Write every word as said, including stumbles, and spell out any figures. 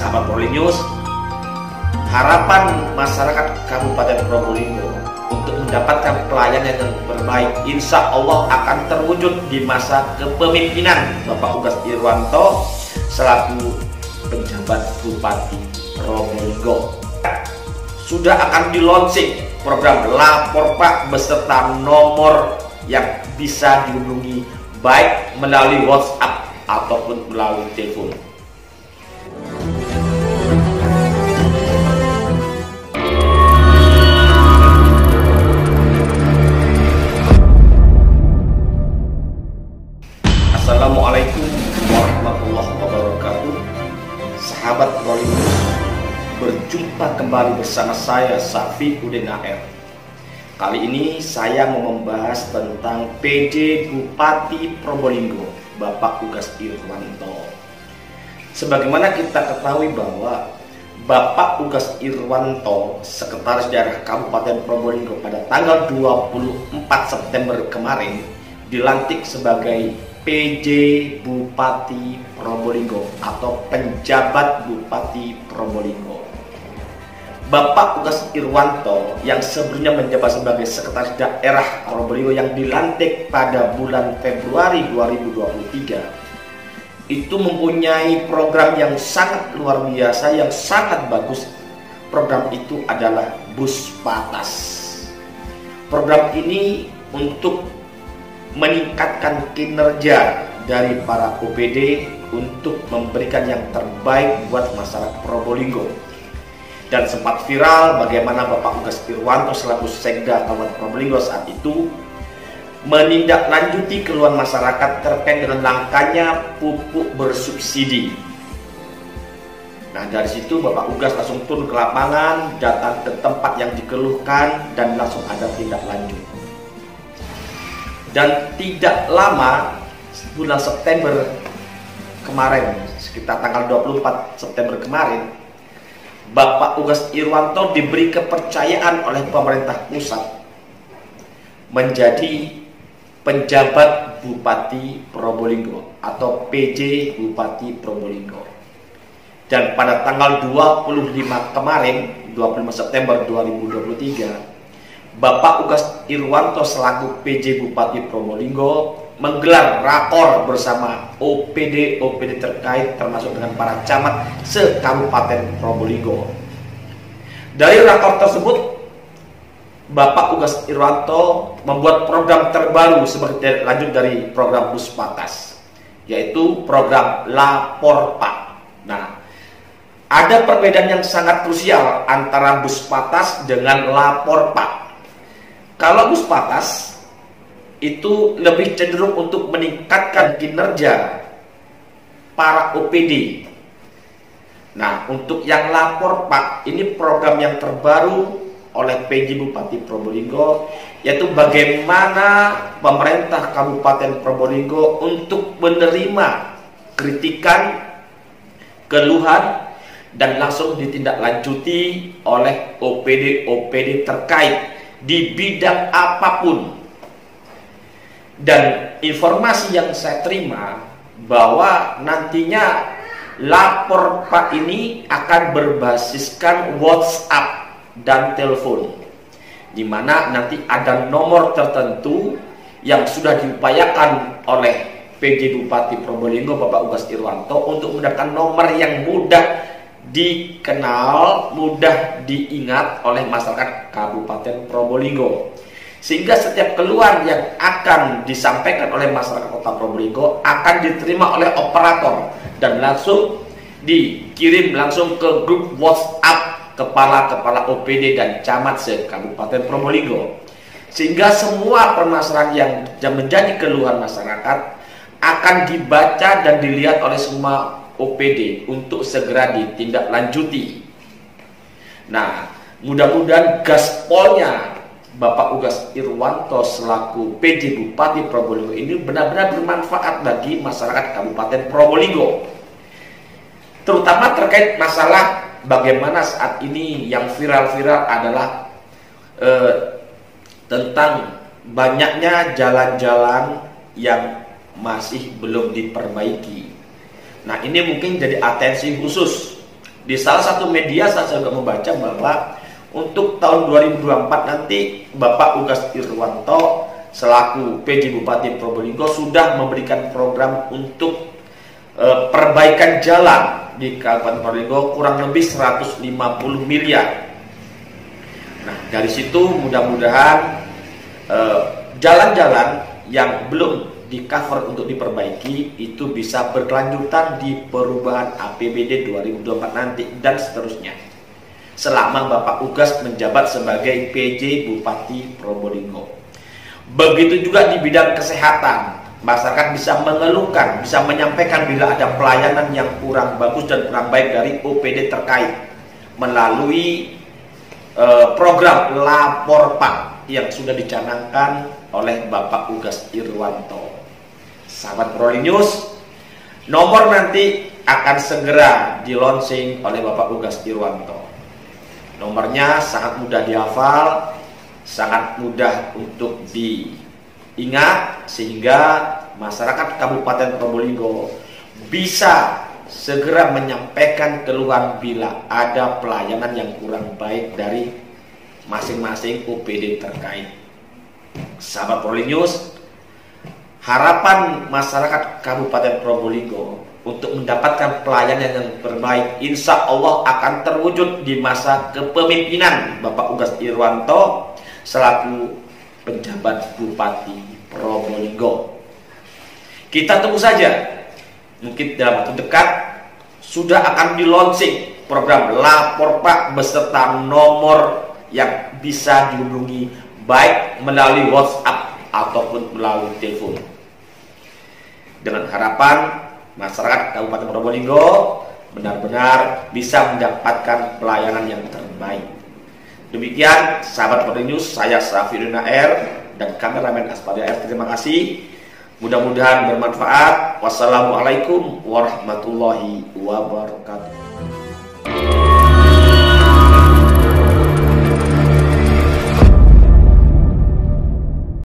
sahabat Probolinggo, harapan masyarakat Kabupaten Probolinggo untuk mendapatkan pelayanan yang terbaik insya Allah akan terwujud di masa kepemimpinan Bapak Ugas Irwanto selaku penjabat Bupati Probolinggo. Sudah akan di-launching program Lapor Pak beserta nomor yang bisa dihubungi baik melalui WhatsApp ataupun melalui telepon. Assalamualaikum warahmatullahi wabarakatuh. Sahabat Probolinggo, berjumpa kembali bersama saya Safiuddin A R. Kali ini saya mau membahas tentang P J Bupati Probolinggo, Bapak Ugas Irwanto. Sebagaimana kita ketahui bahwa Bapak Ugas Irwanto, Sekretaris Daerah Kabupaten Probolinggo, pada tanggal dua puluh empat September kemarin dilantik sebagai P J Bupati Probolinggo atau penjabat Bupati Probolinggo. Bapak Ugas Irwanto yang sebelumnya menjabat sebagai Sekretaris Daerah Probolinggo yang dilantik pada bulan Februari dua ribu dua puluh tiga itu mempunyai program yang sangat luar biasa, yang sangat bagus. Program itu adalah Bus Patas. Program ini untuk meningkatkan kinerja dari para O P D untuk memberikan yang terbaik buat masyarakat Probolinggo. Dan sempat viral bagaimana Bapak Ugas Irwanto selaku Sekda Kabupaten Probolinggo saat itu menindaklanjuti keluhan masyarakat terkait dengan langkanya pupuk bersubsidi. Nah, dari situ Bapak Ugas langsung turun ke lapangan, datang ke tempat yang dikeluhkan dan langsung ada tindak lanjut. Dan tidak lama, bulan September kemarin, sekitar tanggal dua puluh empat September kemarin, Bapak Ugas Irwanto diberi kepercayaan oleh pemerintah pusat menjadi penjabat Bupati Probolinggo atau P J Bupati Probolinggo. Dan pada tanggal dua puluh lima kemarin, dua puluh lima September dua ribu dua puluh tiga, Bapak Ugas Irwanto selaku P J Bupati Probolinggo menggelar rakor bersama O P D O P D terkait termasuk dengan para camat se-Kabupaten Probolinggo. Dari rakor tersebut, Bapak Ugas Irwanto membuat program terbaru sebagai lanjut dari program Bus Patas, yaitu program Lapor Pak. Nah, ada perbedaan yang sangat krusial antara Bus Patas dengan Lapor Pak. Kalau Bus Patas itu lebih cenderung untuk meningkatkan kinerja para O P D. Nah, untuk yang Lapor Pak, ini program yang terbaru oleh P J Bupati Probolinggo, yaitu bagaimana pemerintah Kabupaten Probolinggo untuk menerima kritikan, keluhan, dan langsung ditindaklanjuti oleh O P D O P D terkait di bidang apapun. Dan informasi yang saya terima bahwa nantinya Lapor Pak ini akan berbasiskan WhatsApp dan telepon, di mana nanti ada nomor tertentu yang sudah diupayakan oleh P J Bupati Probolinggo Bapak Ugas Irwanto untuk mendapatkan nomor yang mudah dikenal, mudah diingat oleh masyarakat Kabupaten Probolinggo, sehingga setiap keluhan yang akan disampaikan oleh masyarakat Kota Probolinggo akan diterima oleh operator dan langsung dikirim langsung ke grup WhatsApp kepala-kepala O P D dan camat se-Kabupaten Probolinggo, sehingga semua permasalahan yang menjadi keluhan masyarakat akan dibaca dan dilihat oleh semua O P D untuk segera ditindaklanjuti. Nah, mudah-mudahan gaspolnya Bapak Ugas Irwanto selaku P J Bupati Probolinggo ini benar-benar bermanfaat bagi masyarakat Kabupaten Probolinggo, terutama terkait masalah bagaimana saat ini yang viral-viral adalah eh, tentang banyaknya jalan-jalan yang masih belum diperbaiki. Nah, ini mungkin jadi atensi khusus Di salah satu media saya juga membaca bahwa untuk tahun dua ribu dua puluh empat nanti Bapak Ugas Irwanto selaku P J Bupati Probolinggo sudah memberikan program untuk e, perbaikan jalan di Kabupaten Probolinggo kurang lebih seratus lima puluh miliar. Nah, dari situ mudah-mudahan jalan-jalan e, yang belum di cover untuk diperbaiki itu bisa berkelanjutan di perubahan A P B D dua ribu dua puluh empat nanti dan seterusnya selama Bapak Ugas menjabat sebagai P J Bupati Probolinggo. Begitu juga di bidang kesehatan, masyarakat bisa mengeluhkan, bisa menyampaikan bila ada pelayanan yang kurang bagus dan kurang baik dari O P D terkait melalui uh, program Lapor Pak yang sudah dicanangkan oleh Bapak Ugas Irwanto. Sahabat Proli News, nomor nanti akan segera di launching oleh Bapak Ugas Irwanto. Nomornya sangat mudah dihafal, sangat mudah untuk diingat, sehingga masyarakat Kabupaten Probolinggo bisa segera menyampaikan keluhan bila ada pelayanan yang kurang baik dari masing-masing O P D terkait. Sahabat Proli News, harapan masyarakat Kabupaten Probolinggo untuk mendapatkan pelayanan yang terbaik insya Allah akan terwujud di masa kepemimpinan Bapak Ugas Irwanto selaku penjabat Bupati Probolinggo. Kita tunggu saja, mungkin dalam waktu dekat sudah akan di launching program Lapor Pak beserta nomor yang bisa dihubungi baik melalui WhatsApp ataupun melalui telepon. Dengan harapan masyarakat Kabupaten Probolinggo benar-benar bisa mendapatkan pelayanan yang terbaik. Demikian sahabat Proli News, saya Safirina R dan kameramen Aspadia R. Terima kasih. Mudah-mudahan bermanfaat. Wassalamualaikum warahmatullahi wabarakatuh.